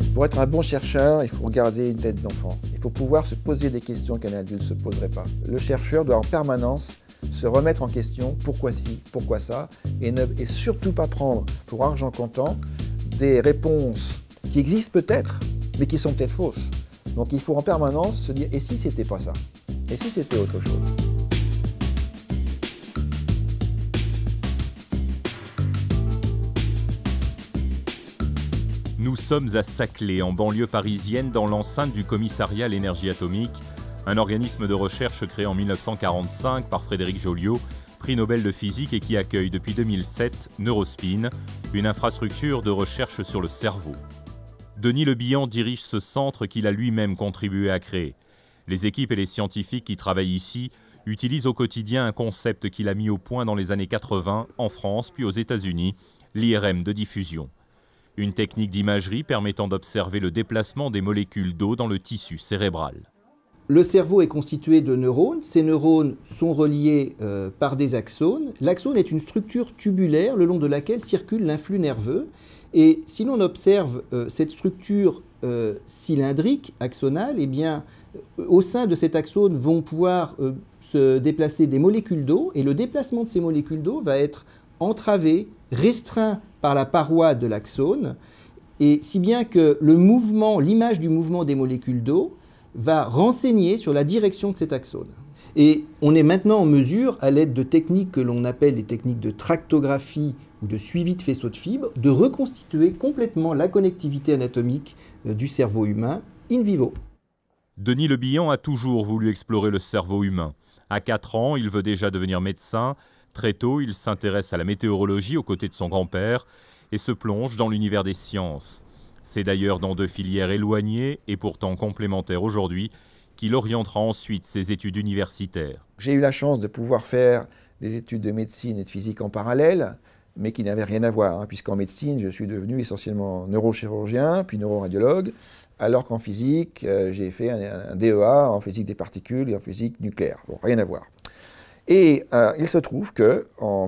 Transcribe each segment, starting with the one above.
Pour être un bon chercheur, il faut regarder une tête d'enfant. Il faut pouvoir se poser des questions qu'un adulte ne se poserait pas. Le chercheur doit en permanence se remettre en question, pourquoi ci, pourquoi ça, et surtout pas prendre pour argent comptant des réponses qui existent peut-être, mais qui sont peut-être fausses. Donc il faut en permanence se dire, et si c'était pas ça? Et si c'était autre chose? Nous sommes à Saclay, en banlieue parisienne, dans l'enceinte du commissariat à l'énergie atomique, un organisme de recherche créé en 1945 par Frédéric Joliot, prix Nobel de physique et qui accueille depuis 2007 Neurospin, une infrastructure de recherche sur le cerveau. Denis Le Bihan dirige ce centre qu'il a lui-même contribué à créer. Les équipes et les scientifiques qui travaillent ici utilisent au quotidien un concept qu'il a mis au point dans les années 80 en France puis aux États-Unis, l'IRM de diffusion. Une technique d'imagerie permettant d'observer le déplacement des molécules d'eau dans le tissu cérébral. Le cerveau est constitué de neurones. Ces neurones sont reliés par des axones. L'axone est une structure tubulaire le long de laquelle circule l'influx nerveux. Et si l'on observe cette structure cylindrique, axonale, eh bien, au sein de cet axone vont pouvoir se déplacer des molécules d'eau. Et le déplacement de ces molécules d'eau va être entravé, restreint par la paroi de l'axone, et si bien que le mouvement, l'image du mouvement des molécules d'eau va renseigner sur la direction de cet axone. Et on est maintenant en mesure, à l'aide de techniques que l'on appelle les techniques de tractographie ou de suivi de faisceaux de fibres, de reconstituer complètement la connectivité anatomique du cerveau humain in vivo. Denis Le Bihan a toujours voulu explorer le cerveau humain. À 4 ans, il veut déjà devenir médecin. Très tôt, il s'intéresse à la météorologie aux côtés de son grand-père et se plonge dans l'univers des sciences. C'est d'ailleurs dans 2 filières éloignées et pourtant complémentaires aujourd'hui qu'il orientera ensuite ses études universitaires. J'ai eu la chance de pouvoir faire des études de médecine et de physique en parallèle, mais qui n'avaient rien à voir, puisqu'en médecine, je suis devenu essentiellement neurochirurgien, puis neuroradiologue, alors qu'en physique, j'ai fait un DEA en physique des particules et en physique nucléaire. Bon, rien à voir. Et il se trouve qu'en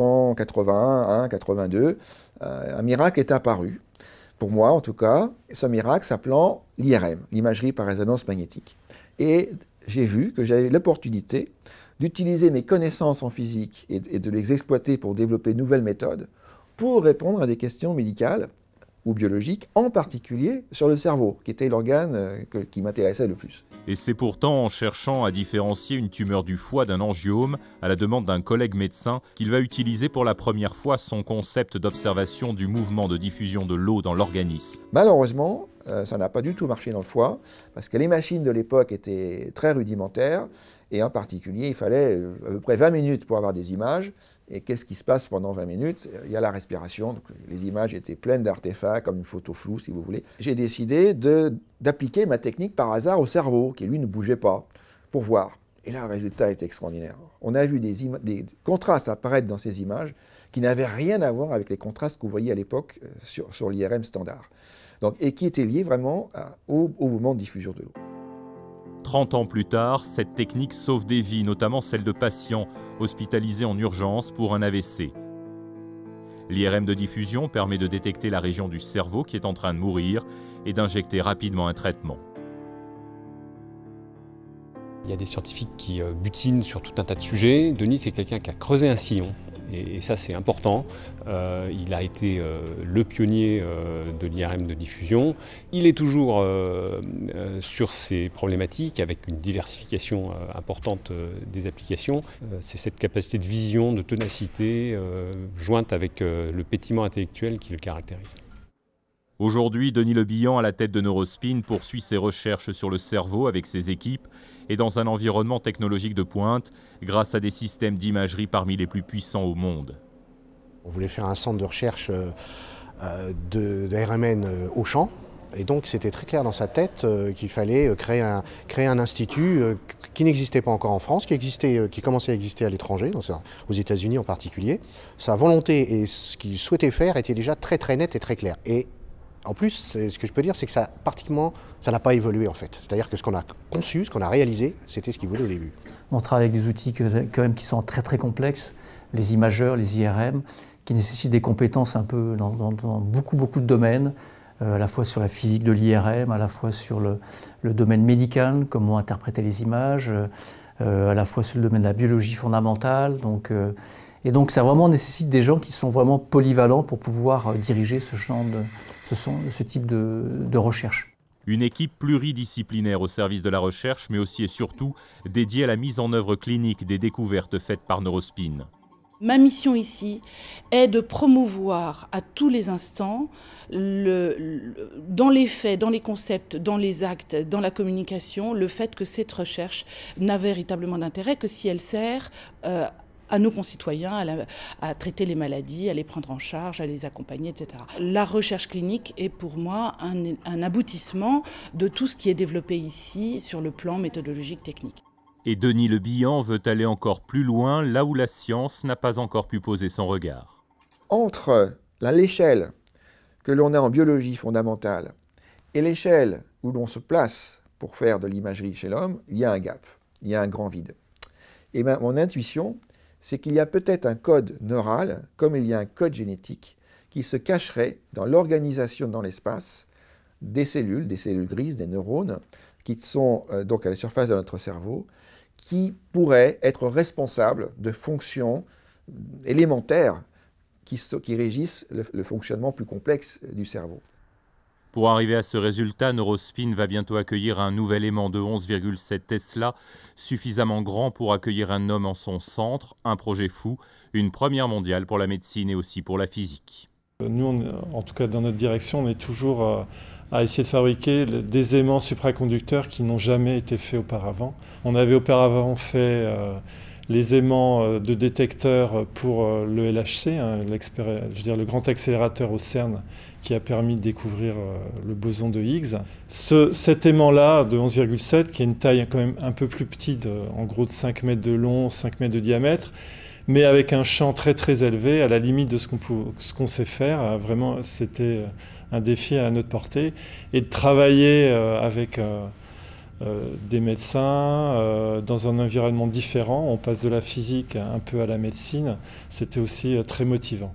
1981-82, un miracle est apparu, pour moi en tout cas, ce miracle s'appelant l'IRM, l'imagerie par résonance magnétique. Et j'ai vu que j'avais l'opportunité d'utiliser mes connaissances en physique et de les exploiter pour développer de nouvelles méthodes pour répondre à des questions médicales ou biologiques, en particulier sur le cerveau, qui était l'organe qui m'intéressait le plus. Et c'est pourtant en cherchant à différencier une tumeur du foie d'un angiome, à la demande d'un collègue médecin, qu'il va utiliser pour la première fois son concept d'observation du mouvement de diffusion de l'eau dans l'organisme. Malheureusement, ça n'a pas du tout marché dans le foie, parce que les machines de l'époque étaient très rudimentaires, et en particulier, il fallait à peu près 20 minutes pour avoir des images. Et qu'est-ce qui se passe pendant 20 minutes? Il y a la respiration, donc les images étaient pleines d'artefacts, comme une photo floue si vous voulez. J'ai décidé d'appliquer ma technique par hasard au cerveau, qui lui ne bougeait pas, pour voir. Et là, le résultat est extraordinaire. On a vu des contrastes apparaître dans ces images qui n'avaient rien à voir avec les contrastes que vous voyez à l'époque sur l'IRM standard. Donc, et qui étaient liés vraiment au mouvement de diffusion de l'eau. 30 ans plus tard, cette technique sauve des vies, notamment celles de patients hospitalisés en urgence pour un AVC. L'IRM de diffusion permet de détecter la région du cerveau qui est en train de mourir et d'injecter rapidement un traitement. Il y a des scientifiques qui butinent sur tout un tas de sujets. Denis, c'est quelqu'un qui a creusé un sillon. Et ça, c'est important. Il a été le pionnier de l'IRM de diffusion. Il est toujours sur ces problématiques avec une diversification importante des applications. C'est cette capacité de vision, de ténacité, jointe avec le pétillement intellectuel qui le caractérise. Aujourd'hui, Denis Le Bihan, à la tête de Neurospin, poursuit ses recherches sur le cerveau avec ses équipes et dans un environnement technologique de pointe, grâce à des systèmes d'imagerie parmi les plus puissants au monde. On voulait faire un centre de recherche de RMN au champ, et donc c'était très clair dans sa tête qu'il fallait créer un institut qui n'existait pas encore en France, qui commençait à exister à l'étranger, aux États-Unis en particulier. Sa volonté et ce qu'il souhaitait faire était déjà très net et très clair. Et en plus, ce que je peux dire, c'est que ça n'a pas évolué en fait. C'est-à-dire que ce qu'on a conçu, ce qu'on a réalisé, c'était ce qu'il voulait au début. On travaille avec des outils quand même qui sont très complexes, les imageurs, les IRM, qui nécessitent des compétences un peu dans beaucoup de domaines, à la fois sur la physique de l'IRM, à la fois sur le domaine médical, comment interpréter les images, à la fois sur le domaine de la biologie fondamentale. Et donc ça vraiment nécessite des gens qui sont vraiment polyvalents pour pouvoir diriger ce type de recherche. Une équipe pluridisciplinaire au service de la recherche, mais aussi et surtout dédiée à la mise en œuvre clinique des découvertes faites par Neurospin. Ma mission ici est de promouvoir à tous les instants, dans les faits, dans les concepts, dans les actes, dans la communication, le fait que cette recherche n'a véritablement d'intérêt que si elle sert à nos concitoyens, à traiter les maladies, à les prendre en charge, à les accompagner, etc. La recherche clinique est pour moi un aboutissement de tout ce qui est développé ici sur le plan méthodologique technique. Et Denis Le Bihan veut aller encore plus loin, là où la science n'a pas encore pu poser son regard. Entre l'échelle que l'on a en biologie fondamentale et l'échelle où l'on se place pour faire de l'imagerie chez l'homme, il y a un gap, il y a un grand vide. Et mon intuition, c'est qu'il y a peut-être un code neural, comme il y a un code génétique, qui se cacherait dans l'organisation dans l'espace des cellules grises, des neurones, qui sont donc à la surface de notre cerveau, qui pourraient être responsables de fonctions élémentaires qui régissent le fonctionnement plus complexe du cerveau. Pour arriver à ce résultat, Neurospin va bientôt accueillir un nouvel aimant de 11,7 Tesla, suffisamment grand pour accueillir un homme en son centre, un projet fou, une première mondiale pour la médecine et aussi pour la physique. Nous, en tout cas dans notre direction, on est toujours à essayer de fabriquer des aimants supraconducteurs qui n'ont jamais été faits auparavant. On avait auparavant fait les aimants de détecteurs pour le LHC, hein, le grand accélérateur au CERN qui a permis de découvrir le boson de Higgs. Cet aimant-là de 11,7, qui a une taille quand même un peu plus petite, en gros de 5 mètres de long, 5 mètres de diamètre, mais avec un champ très très élevé, à la limite de ce qu'on sait faire. Vraiment, c'était un défi à notre portée. Et de travailler avec des médecins dans un environnement différent, on passe de la physique un peu à la médecine, c'était aussi très motivant.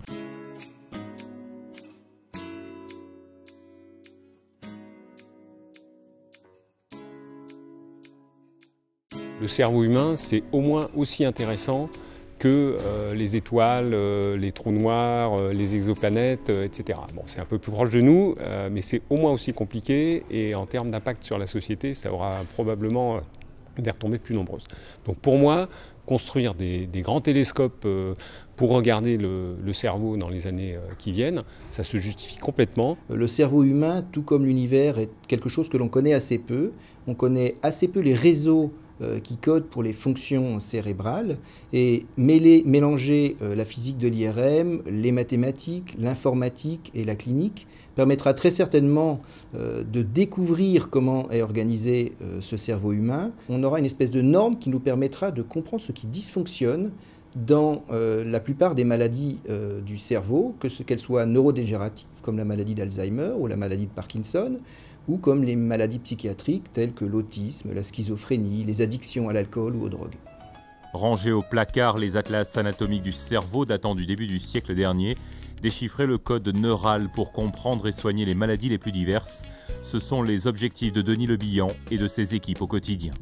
Le cerveau humain, c'est au moins aussi intéressant que les étoiles, les trous noirs, les exoplanètes, etc. Bon, c'est un peu plus proche de nous, mais c'est au moins aussi compliqué et en termes d'impact sur la société, ça aura probablement des retombées plus nombreuses. Donc pour moi, construire des grands télescopes pour regarder le cerveau dans les années qui viennent, ça se justifie complètement. Le cerveau humain, tout comme l'univers, est quelque chose que l'on connaît assez peu. On connaît assez peu les réseaux qui codent pour les fonctions cérébrales, et mélanger la physique de l'IRM, les mathématiques, l'informatique et la clinique permettra très certainement de découvrir comment est organisé ce cerveau humain. On aura une espèce de norme qui nous permettra de comprendre ce qui dysfonctionne dans la plupart des maladies du cerveau, qu'elles soient neurodégénératives, comme la maladie d'Alzheimer ou la maladie de Parkinson, ou comme les maladies psychiatriques telles que l'autisme, la schizophrénie, les addictions à l'alcool ou aux drogues. Rangés au placard, les atlas anatomiques du cerveau datant du début du siècle dernier, déchiffrer le code neural pour comprendre et soigner les maladies les plus diverses, ce sont les objectifs de Denis Le Bihan et de ses équipes au quotidien.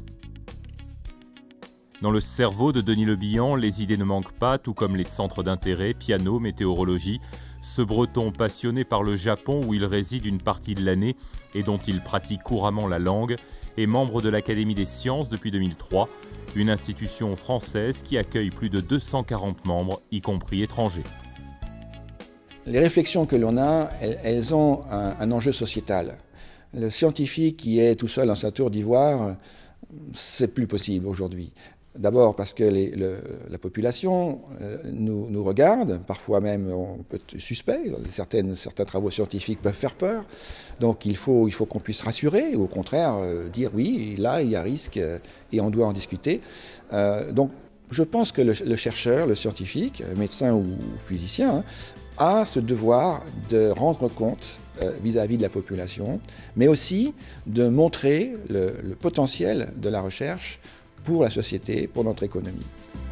Dans le cerveau de Denis Le Bihan, les idées ne manquent pas, tout comme les centres d'intérêt, piano, météorologie. Ce Breton passionné par le Japon où il réside une partie de l'année et dont il pratique couramment la langue, est membre de l'Académie des sciences depuis 2003, une institution française qui accueille plus de 240 membres, y compris étrangers. Les réflexions que l'on a, elles ont un enjeu sociétal. Le scientifique qui est tout seul dans sa tour d'ivoire, c'est plus possible aujourd'hui. D'abord parce que la population nous regarde, parfois même on peut être suspect, certains travaux scientifiques peuvent faire peur, donc il faut qu'on puisse rassurer, ou au contraire dire oui, là il y a risque et on doit en discuter. Donc je pense que le chercheur, le scientifique, médecin ou physicien, a ce devoir de rendre compte vis-à-vis de la population, mais aussi de montrer le potentiel de la recherche pour la société, pour notre économie.